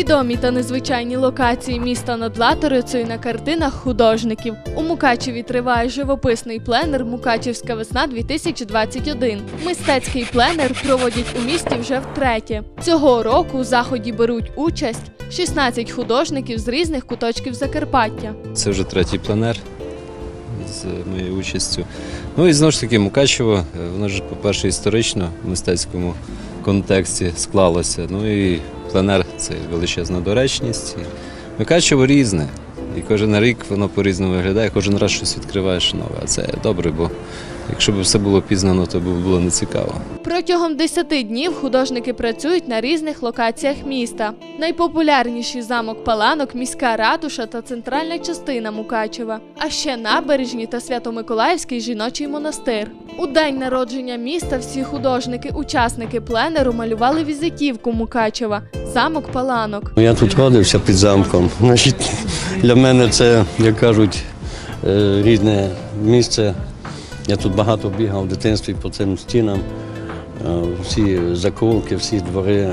Відомі та незвичайні локації міста над Латорицею на картинах художників. У Мукачеві триває живописний пленер «Мукачевська весна-2021». Мистецький пленер проводять у місті вже втретє. Цього року у заході беруть участь 16 художників з різних куточків Закарпаття. Це вже третій пленер з моєю участю. Ну і знову ж таки Мукачево, воно ж, по-перше, історично в мистецькому контексті склалося. Ну і пленер – це величезна доречність. І Мукачево різне. І кожен рік воно по-різному виглядає, кожен раз щось відкриваєш нове. А це добре, бо якщо б все було пізнано, то було нецікаво. Протягом 10 днів художники працюють на різних локаціях міста. Найпопулярніші замок Паланок, міська ратуша та центральна частина Мукачева. А ще набережні та Свято-Миколаївський жіночий монастир. У день народження міста всі художники-учасники пленеру малювали візитівку Мукачева – замок Паланок. Я тут родився під замком. Значить, для мене це, як кажуть, рідне місце. Я тут багато бігав в дитинстві по цим стінам. Всі закоулки, всі двори,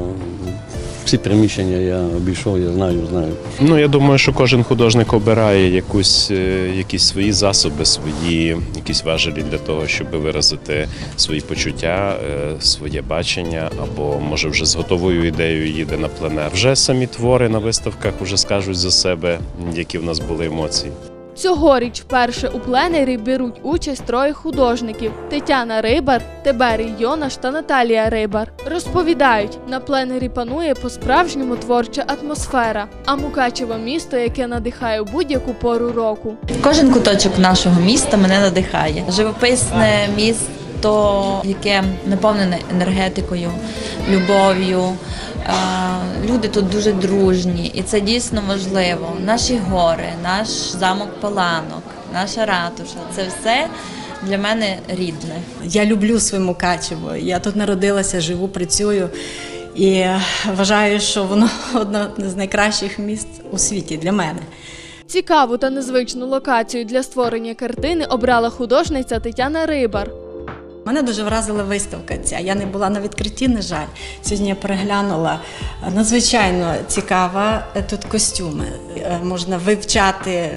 всі приміщення я обійшов, я знаю. Ну, я думаю, що кожен художник обирає якісь свої засоби, якісь важелі для того, щоб виразити свої почуття, своє бачення, або, може, вже з готовою ідеєю їде на пленер. Вже самі твори на виставках вже скажуть за себе, які в нас були емоції. Цьогоріч вперше у пленері беруть участь 3 художників – Тетяна Рибар, Тиберій Йонаш та Наталія Рибар. Розповідають, на пленері панує по-справжньому творча атмосфера, а Мукачево – місто, яке надихає у будь-яку пору року. Кожен куточок нашого міста мене надихає. Живописне місто, яке наповнене енергетикою, любов'ю. Люди тут дуже дружні, і це дійсно важливо. Наші гори, наш замок Паланок, наша ратуша – це все для мене рідне. Я люблю своє Мукачево. Я тут народилася, живу, працюю. І вважаю, що воно одне з найкращих міст у світі для мене. Цікаву та незвичну локацію для створення картини обрала художниця Тетяна Рибар. Мене дуже вразила виставка ця. Я не була на відкритті, на жаль. Сьогодні я переглянула. Надзвичайно цікава тут костюми. Можна вивчати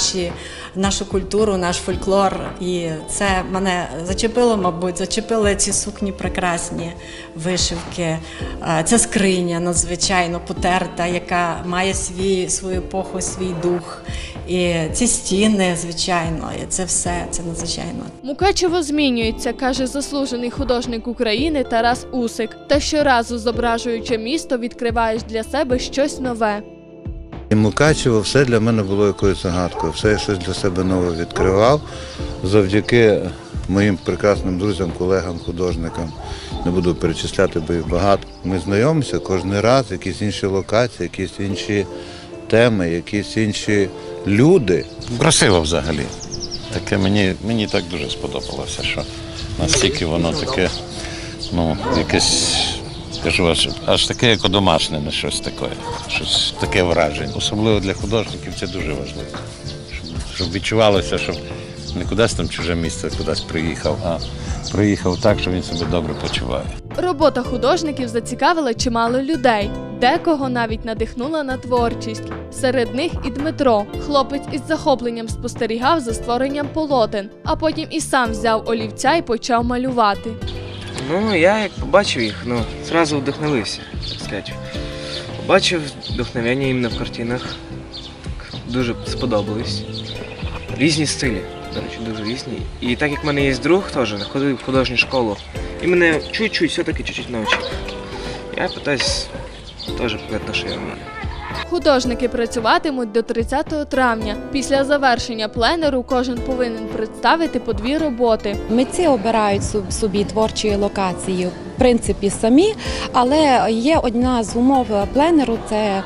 нашу культуру, наш фольклор. І це мене зачепило, мабуть, зачепили ці сукні прекрасні, вишивки. Ця скриня надзвичайно потерта, яка має свою епоху, свій дух. І ці стіни, звичайно, і це все, це надзвичайно. Мукачево змінюється, каже заслужений художник України Тарас Усик. Та щоразу, зображуючи місто, відкриваєш для себе щось нове. Мукачево все для мене було якоюсь загадкою, все я щось для себе нове відкривав. Завдяки моїм прекрасним друзям, колегам, художникам, не буду перечисляти, бо їх багато. Ми знайомимося кожен раз, якісь інші локації, якісь інші теми, якісь інші люди. Красиво взагалі. Таке мені так дуже сподобалося, що настільки воно таке, ну, якесь, кажу, аж таке, як домашнє, не щось таке, щось таке враження. Особливо для художників це дуже важливо, щоб відчувалося, що не кудись там чуже місце, кудись приїхав, а приїхав так, що він себе добре почуває. Робота художників зацікавила чимало людей. Декого навіть надихнула на творчість. Серед них і Дмитро. Хлопець із захопленням спостерігав за створенням полотен, а потім і сам взяв олівця і почав малювати. Ну, я як побачив їх, одразу вдохновився, так сказати. Побачив вдохновення іменно в картинах, дуже сподобались. Різні стилі, до речі, дуже різні. І так як в мене є друг теж, ходив в художню школу, і мене чуть-чуть, все-таки чуть-чуть навчив. Я питаюсь теж показати, що я вмію. Художники працюватимуть до 30 травня. Після завершення пленеру кожен повинен представити по 2 роботи. Митці обирають собі творчі локації, в принципі, самі, але є одна з умов пленеру – це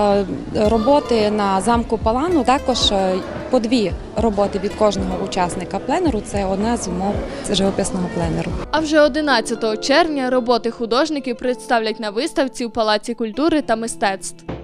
роботи на замку Паланок. Також по 2 роботи від кожного учасника пленеру – це одна з умов живописного пленеру. А вже 11 червня роботи художників представлять на виставці у Палаці культури та мистецтв.